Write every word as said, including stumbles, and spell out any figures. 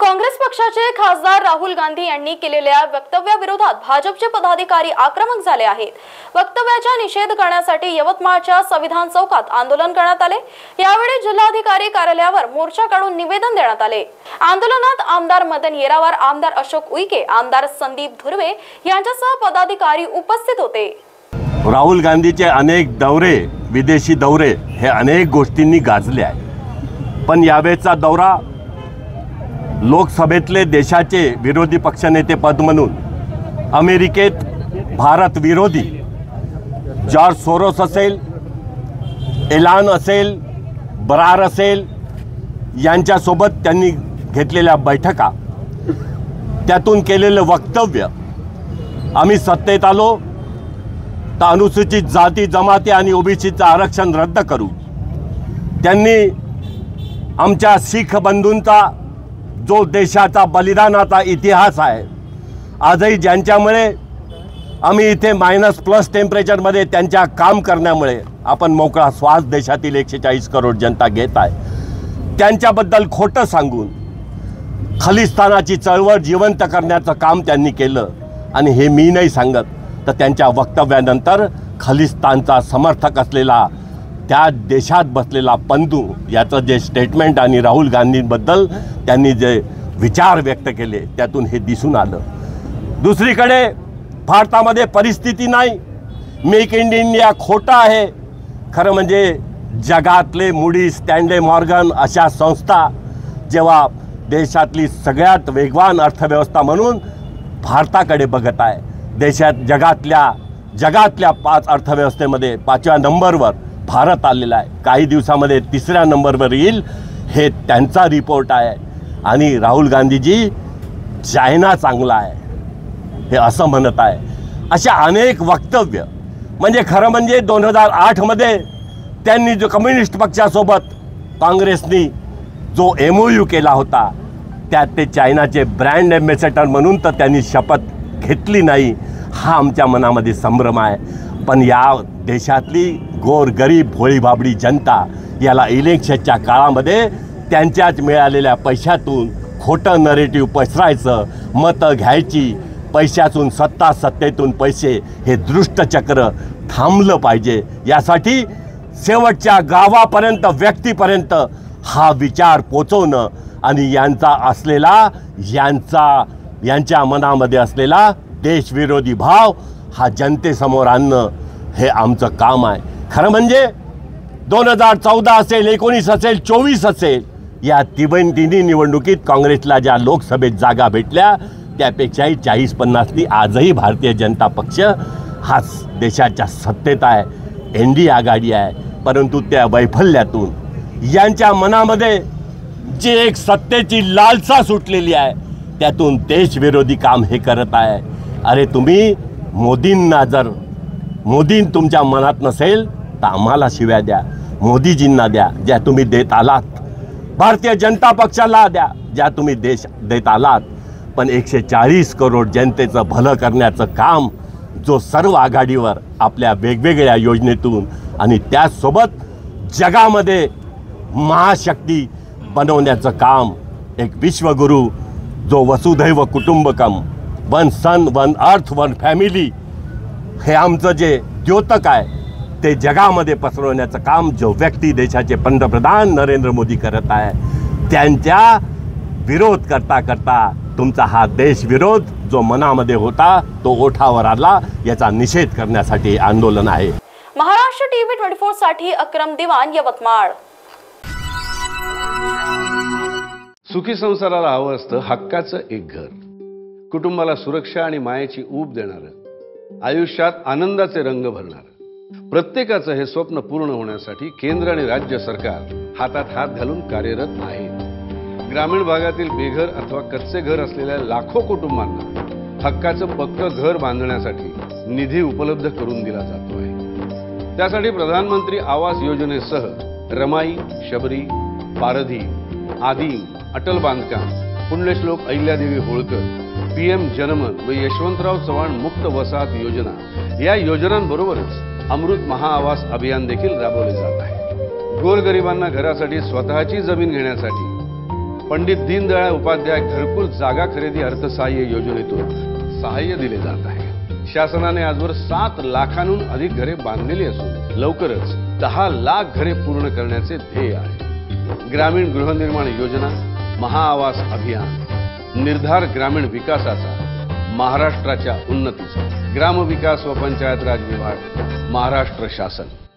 काँग्रेस पक्षाचे खासदार राहुल गांधी यांनी केलेल्या वक्तव्याविरोधात भाजपचे पदाधिकारी आक्रमक झाले आहेत। वक्तव्याचा निषेध करण्यासाठी यवतमाळच्या संविधान चौकात आंदोलन करण्यात आले। यावेळी जिल्हाधिकारी कार्यालयावर मोर्चा काढून निवेदन देण्यात आले। आंदोलनात आमदार मदन येरावार, आमदार अशोक उईके, आमदार संदीप धुर्वे यांच्यासह पदाधिकारी उपस्थित होते। राहुल गांधीचे अनेक दौरे, विदेशी दौरे हे अनेक गोष्टींनी गाजले आहे, पण यावेळचा दौरा लोकसभेतले देशाचे विरोधी पक्षनेते पद म्हणून अमेरिकेत भारत विरोधी जॉर्ज सोरोस असेल, एलान असेल, बरार असेल यांच्यासोबत त्यांनी घेतलेल्या बैठका, त्यातून केलेलं वक्तव्य, आम्ही सत्तेत आलो तर अनुसूचित जाती जमाती आणि ओबीसीचं आरक्षण रद्द करू। त्यांनी आमच्या शीख बंधूंचा जो देशाचा बलिदानाचा इतिहास आहे, आजही ज्यांच्यामुळे आम्ही इथे मायनस प्लस टेम्परेचरमध्ये त्यांच्या काम करण्यामुळे आपण मोकळा श्वास देशातील एकशे चाळीस करोड जनता घेत आहे, त्यांच्याबद्दल खोटं सांगून खलिस्तानाची चळवळ जिवंत करण्याचं काम त्यांनी केलं। आणि हे मी नाही सांगत, तर त्यांच्या वक्तव्यानंतर खलिस्तानचा समर्थक असलेला त्या देशात बसलेला पंतू याचं जे स्टेटमेंट आणि राहुल गांधींबद्दल त्यांनी जे विचार व्यक्त केले त्यातून हे दिसून आलं। दुसरीकडे भारतामध्ये परिस्थिती नाही, मेक इन इंडिया खोटा आहे। खरं म्हणजे जगातले मूडी, स्टँडले मॉर्गन अशा संस्था जेव्हा देशातली सगळ्यात वेगवान अर्थव्यवस्था म्हणून भारताकडे बघत आहे, देशात जगातल्या जगातल्या पाच अर्थव्यवस्थेमध्ये पाचव्या नंबरवर भारत आलेला आहे, काही दिवसामध्ये तिसऱ्या नंबरवर येईल, हे त्यांचा रिपोर्ट आहे। आणि राहुल गांधीजी चायना चांगला आहे हे असं म्हणत आहे। अशा अनेक वक्तव्य, म्हणजे खरं म्हणजे दोन हजार आठमध्ये त्यांनी जो कम्युनिस्ट पक्षासोबत काँग्रेसनी जो एम ओ यू केला होता, त्यात ते चायनाचे ब्रँड ॲम्बॅसेडर म्हणून तर त्यांनी शपथ घेतली नाही, हा आमच्या मनामध्ये संभ्रम आहे। पण या देशातली गोरगरीब भोळीभाबडी जनता याला इलेक्शनच्या काळामध्ये त्यांच्याच मिळालेल्या पैशातून खोटं नरेटिव्ह पसरायचं, मतं घ्यायची, पैशातून सत्ता, सत्तेतून पैसे, हे दृष्टचक्र थांबलं पाहिजे। यासाठी शेवटच्या गावापर्यंत, व्यक्तीपर्यंत हा विचार पोचवणं आणि यांचा असलेला यांचा यांच्या मनामध्ये असलेला देशविरोधी भाव हा जनतेसमोर आणणं हे आमचं काम आहे। खरं म्हणजे दोन हजार चौदा असेल, एकोणीस असेल, चोवीस असेल, या तिबन तिन्ही निवडणुकीत काँग्रेसला ज्या लोकसभेत जागा भेटल्या त्यापेक्षाही चाळीस पन्नासनी आजही भारतीय जनता पक्ष हा देशाच्या सत्तेत आहे, एन डी आघाडी आहे। परंतु त्या वैफल्यातून यांच्या मनामध्ये जे एक सत्तेची लालसा सुटलेली आहे त्यातून देशविरोधी काम हे करत आहे। अरे तुम्ही मोदींना, जर मोदी तुमच्या मनात नसेल तर आम्हाला शिव्या द्या, मोदीजींना द्या ज्या तुम्ही देत आलात, भारतीय जनता पक्षाला द्या ज्या तुम्ही देश देत आलात, पण एकशे चाळीस करोड जनतेचं भलं करण्याचं काम जो सर्व आघाडीवर आपल्या वेगवेगळ्या योजनेतून आणि त्याचसोबत जगामध्ये महाशक्ती बनवण्याचं काम, एक विश्वगुरू जो वसुधैव कुटुंबकम, one sun one earth one family, हे आमचं जे द्योतक आहे ते जगामध्ये पसरवण्याचं काम जो व्यक्ती देशाचे पंतप्रधान नरेंद्र मोदी करत आहे, त्यांच्या विरोध करता करता तुमचा हा देशविरोध जो मनामध्ये होता तो ओठावर आला, याचा निषेध करण्यासाठी आंदोलन आहे। महाराष्ट्र टीव्ही चोवीस साठी अक्रम दिवान, यवतमाळ। सुखी संसाराला हवं असतं हक्काचं एक घर, कुटुंबाला सुरक्षा आणि मायेची ऊब देणारं, आयुष्यात आनंदाचे रंग भरणारं। प्रत्येकाचं हे स्वप्न पूर्ण होण्यासाठी केंद्र आणि राज्य सरकार हातात हात घालून कार्यरत आहे। ग्रामीण भागातील बेघर अथवा कच्चे घर असलेल्या लाखो कुटुंबांना हक्काचं पक्कं घर बांधण्यासाठी निधी उपलब्ध करून दिला जातो आहे। त्यासाठी प्रधानमंत्री आवास योजनेसह रमाई, शबरी, पारधी, आदिम, अटल बांधकाम, पुण्यश्लोक अहिल्यादेवी होळकर, पी एम जनमन व यशवंतराव चव्हाण मुक्त वसाहत योजना या योजनांबरोबरच अमृत महाआवास अभियान देखील राबवले जात आहे। गोरगरिबांना घरासाठी स्वतःची जमीन घेण्यासाठी पंडित दीनदयाळ उपाध्याय घरकुल जागा खरेदी अर्थसहाय्य योजनेतून सहाय्य दिले जात आहे। शासनाने आजवर सात लाखांहून अधिक घरे बांधलेली असून लवकरच दहा लाख घरे पूर्ण करण्याचे ध्येय आहे। ग्रामीण गृहनिर्माण योजना, महाआवास अभियान, निर्धार ग्रामीण विकासाचा, महाराष्ट्राच्या उन्नतीचा, ग्रामविकास व पंचायत राज विभाग, महाराष्ट्र शासन।